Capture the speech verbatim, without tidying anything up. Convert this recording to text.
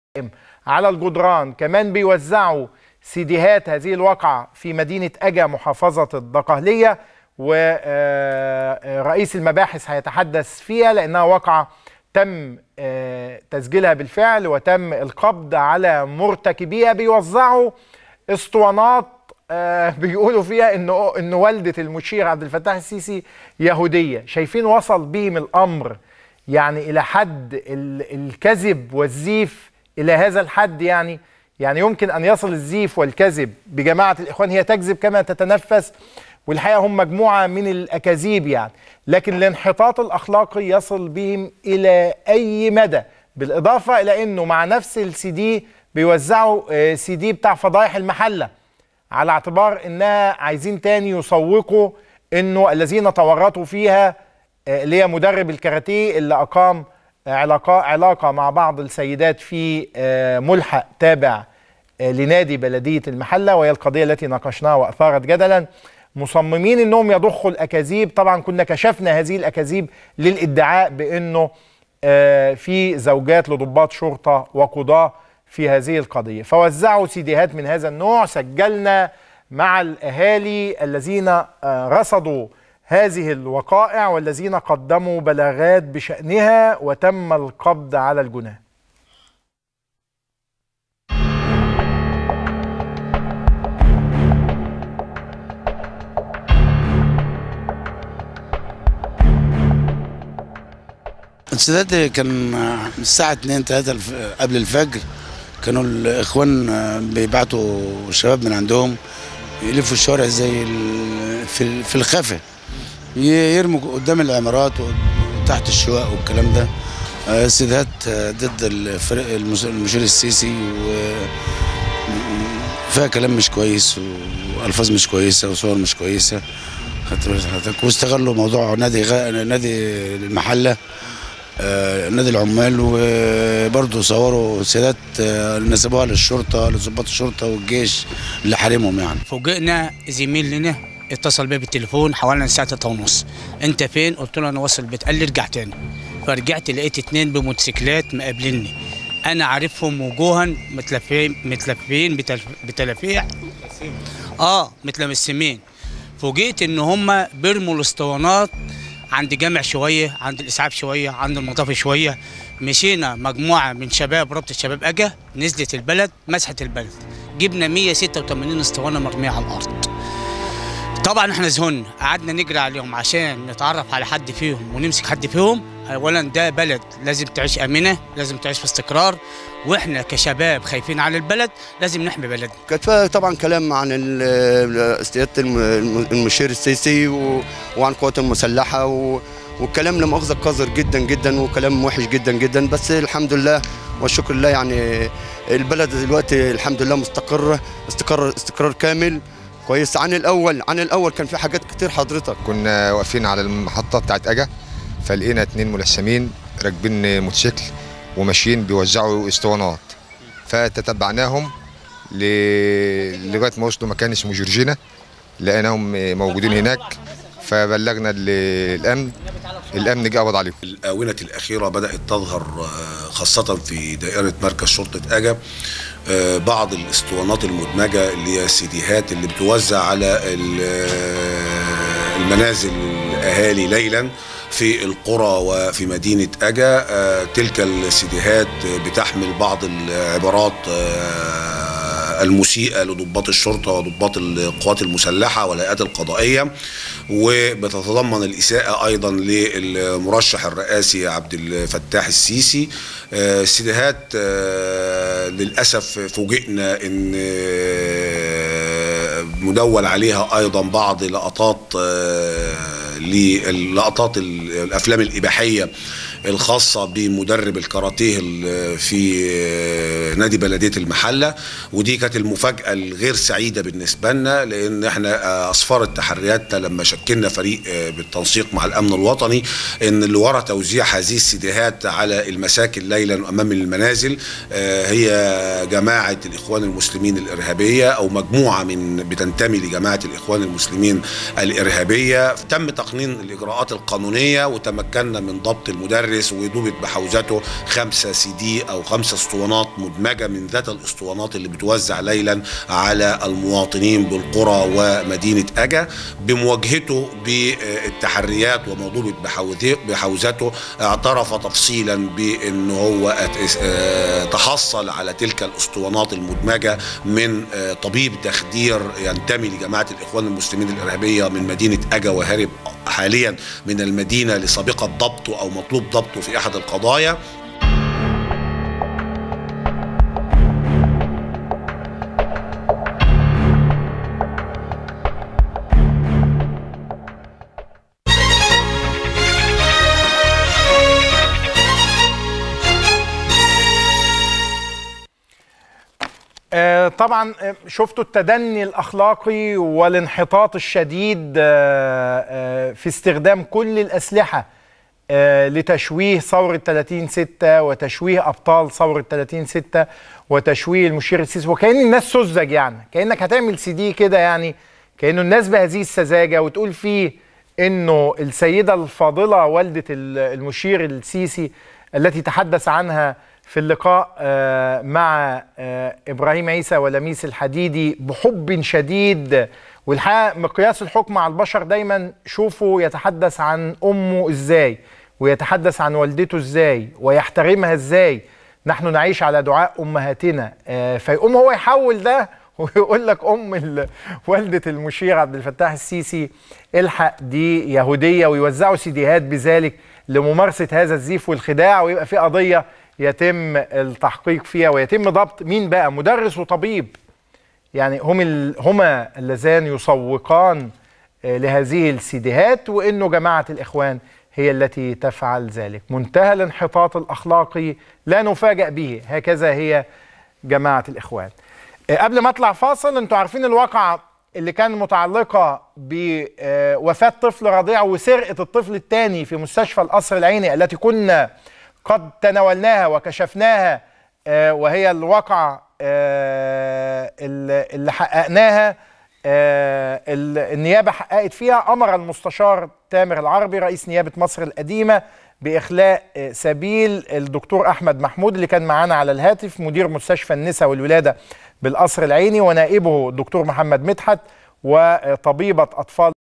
على الجدران. كمان بيوزعوا سيديهات هذه الواقعة في مدينة أجا محافظة الدقهلية، ورئيس المباحث هيتحدث فيها لأنها واقعة تم تسجيلها بالفعل وتم القبض على مرتكبيها. بيوزعوا اسطوانات بيقولوا فيها إنه إن والدة المشير عبد الفتاح السيسي يهودية. شايفين وصل بهم الأمر يعني إلى حد الكذب والزيف إلى هذا الحد. يعني يعني يمكن أن يصل الزيف والكذب بجماعة الإخوان، هي تكذب كما تتنفس، والحقيقة هم مجموعة من الأكاذيب يعني، لكن الانحطاط الأخلاقي يصل بهم إلى أي مدى. بالإضافة إلى أنه مع نفس السي دي بيوزعوا سي دي بتاع فضايح المحلة، على اعتبار أنها عايزين تاني يسوقوا أنه الذين تورطوا فيها اللي هي مدرب الكاراتيه اللي أقام علاقة علاقة مع بعض السيدات في ملحق تابع لنادي بلدية المحلة، وهي القضية التي ناقشناها وأثارت جدلا. مصممين أنهم يضخوا الأكاذيب. طبعا كنا كشفنا هذه الأكاذيب للإدعاء بأنه في زوجات لضباط شرطة وقضاة في هذه القضية، فوزعوا سيديهات من هذا النوع. سجلنا مع الأهالي الذين رصدوا هذه الوقائع والذين قدموا بلاغات بشأنها، وتم القبض على الجناه. السادات كان الساعة اتنين تلاتة قبل الفجر، كانوا الإخوان بيبعتوا شباب من عندهم يلفوا الشوارع زي في في الخفا، يرموا قدام العمارات وتحت الشقق والكلام ده. سيدات ضد الفريق المشير السيسي، وفيها كلام مش كويس والفاظ مش كويسه وصور مش كويسه، واستغلوا موضوع نادي غ... نادي المحله، نادي العمال، وبرضه صوروا سيدات نسبوها للشرطه لضباط الشرطه والجيش اللي حارمهم. يعني فوجئنا زميل لنا اتصل بيا بالتليفون حوالي الساعه تلاتة ونص، انت فين؟ قلت له انا واصل البيت. قال لي ارجع تاني. فرجعت لقيت اتنين بموتوسيكلات مقابليني، انا عارفهم وجوها، متلفين متلفين بتلافيع اه متلمسمين. فوجئت ان هم بيرموا الاسطوانات عند جامع شويه، عند الاسعاف شويه، عند المطافي شويه. مشينا مجموعه من شباب رابطه شباب اجا، نزلت البلد مسحت البلد، جبنا مية وستة وتمانين اسطوانه مرميه على الارض. طبعا احنا ذهلنا، قعدنا نجري عليهم عشان نتعرف على حد فيهم ونمسك حد فيهم. اولا ده بلد لازم تعيش امنه، لازم تعيش في استقرار، واحنا كشباب خايفين على البلد لازم نحمي بلدنا. كانت طبعا كلام عن سياده المشير السيسي وعن القوات المسلحه، والكلام لا مؤاخذه قذر جدا جدا وكلام وحش جدا جدا. بس الحمد لله والشكر لله، يعني البلد دلوقتي الحمد لله مستقره استقرار استقرار كامل كويس عن الاول. عن الاول كان في حاجات كتير حضرتك. كنا واقفين على المحطه بتاعت اجا، فلقينا اتنين ملثمين راكبين موتوسيكل وماشيين بيوزعوا اسطوانات، فتتبعناهم لغايه ما وصلوا مكان اسمه جورجينا، لقيناهم موجودين هناك، فبلغنا الامن، الامن جه قبض عليهم. الاونه الاخيره بدات تظهر خاصه في دائره مركز شرطه اجا بعض الاسطوانات المدمجه اللي هي السيديهات اللي بتوزع على المنازل الاهالي ليلا في القرى وفي مدينة أجا. تلك السيديهات بتحمل بعض العبارات المسيئة لضباط الشرطة وضباط القوات المسلحة والهيئات القضائية، وبتتضمن الإساءة أيضا للمرشح الرئاسي عبد الفتاح السيسي. السيديهات للأسف فوجئنا أن مدول عليها أيضا بعض لقطات للقطات الافلام الاباحيه الخاصه بمدرب الكاراتيه في نادي بلديه المحله، ودي كانت المفاجاه الغير سعيده بالنسبه لنا، لان احنا اسفرت تحرياتنا لما شكلنا فريق بالتنسيق مع الامن الوطني ان اللي ورا توزيع هذه السيديهات على المساكن ليلا امام المنازل هي جماعه الاخوان المسلمين الارهابيه، او مجموعه من بتنتمي لجماعه الاخوان المسلمين الارهابيه. تم تقنين الاجراءات القانونيه وتمكنا من ضبط المدرس، وضبط بحوزته خمسه سي دي او خمسه اسطوانات مدمجه المدمجة من ذات الاسطوانات اللي بتوزع ليلا على المواطنين بالقرى ومدينة أجا، بمواجهته بالتحريات وموضوع بحوزته. اعترف تفصيلا بأنه هو تحصل على تلك الاسطوانات المدمجة من طبيب تخدير ينتمي لجماعة الإخوان المسلمين الإرهابية من مدينة أجا، وهارب حاليا من المدينة لسابقة ضبطه أو مطلوب ضبطه في أحد القضايا. آه طبعا شفتوا التدني الأخلاقي والانحطاط الشديد آه آه في استخدام كل الأسلحة آه لتشويه ثورة ثلاثين ستة وتشويه أبطال ثورة ثلاثين ستة وتشويه المشير السيسي، وكأن الناس سذج، يعني كأنك هتعمل سي دي كده، يعني كأنه الناس بهذه السذاجة وتقول فيه إنه السيدة الفاضلة والدة المشير السيسي التي تحدث عنها في اللقاء مع إبراهيم عيسى ولميس الحديدي بحب شديد. والحقيقة مقياس الحكم على البشر دايما شوفوا يتحدث عن أمه إزاي، ويتحدث عن والدته إزاي، ويحترمها إزاي. نحن نعيش على دعاء أمهاتنا، فيقوم هو يحول ده ويقول لك أم والدة المشير عبد الفتاح السيسي الحق دي يهودية، ويوزعوا سيديهات بذلك لممارسة هذا الزيف والخداع، ويبقى في قضية يتم التحقيق فيها ويتم ضبط مين بقى؟ مدرس وطبيب، يعني هم هما اللذان يسوقان لهذه السيديهات، وانه جماعة الإخوان هي التي تفعل ذلك. منتهى الانحطاط الأخلاقي لا نفاجأ به، هكذا هي جماعة الإخوان. قبل ما اطلع فاصل، انتوا عارفين الواقعة اللي كان متعلقة بوفاة طفل رضيع وسرقة الطفل الثاني في مستشفى القصر العيني التي كنا قد تناولناها وكشفناها، آه وهي الواقعة آه اللي حققناها، آه النيابة حققت فيها. أمر المستشار تامر العربي رئيس نيابة مصر القديمة بإخلاء آه سبيل الدكتور أحمد محمود اللي كان معانا على الهاتف، مدير مستشفى النساء والولادة بالقصر العيني، ونائبه الدكتور محمد مدحت، وطبيبة أطفال